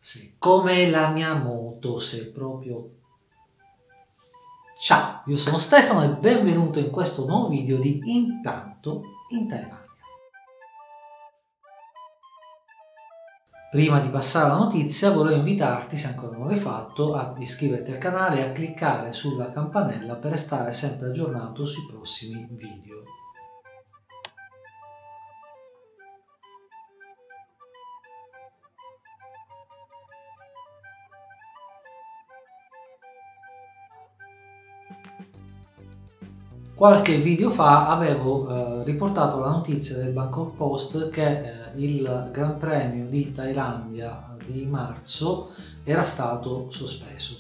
Sì, come la mia moto, se proprio... Ciao, io sono Stefano e benvenuto in questo nuovo video di Intanto in Thailandia. Prima di passare alla notizia volevo invitarti, se ancora non l'hai fatto, ad iscriverti al canale e a cliccare sulla campanella per restare sempre aggiornato sui prossimi video. Qualche video fa avevo riportato la notizia del Bangkok Post che il Gran Premio di Thailandia di marzo era stato sospeso.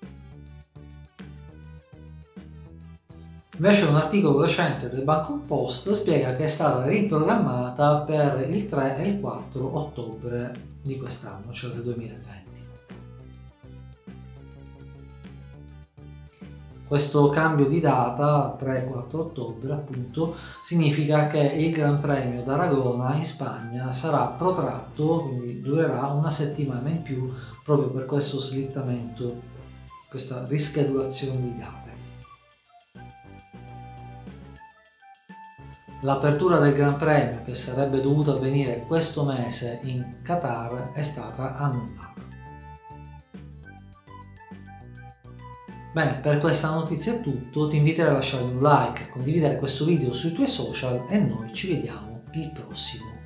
Invece un articolo recente del Bangkok Post spiega che è stata riprogrammata per il 3 e il 4 ottobre di quest'anno, cioè del 2020. Questo cambio di data, 3-4 ottobre appunto, significa che il Gran Premio d'Aragona in Spagna sarà protratto, quindi durerà una settimana in più proprio per questo slittamento, questa rischedulazione di date. L'apertura del Gran Premio, che sarebbe dovuta avvenire questo mese in Qatar, è stata annullata. Bene, per questa notizia è tutto, ti inviterei a lasciare un like, condividere questo video sui tuoi social e noi ci vediamo il prossimo